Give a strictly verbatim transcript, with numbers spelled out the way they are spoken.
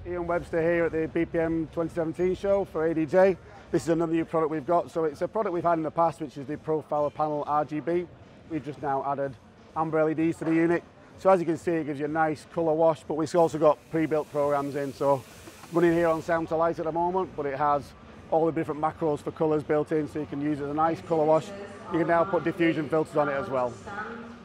Ian Webster here at the B P M twenty seventeen show for A D J. This is another new product we've got. So it's a product we've had in the past, which is the Profile Panel R G B A. We've just now added amber L E Ds to the unit. So as you can see, it gives you a nice colour wash, but we've also got pre-built programs in. So running here on sound to light at the moment, but it has all the different macros for colours built in, so you can use it as a nice colour wash. You can now put diffusion filters on it as well.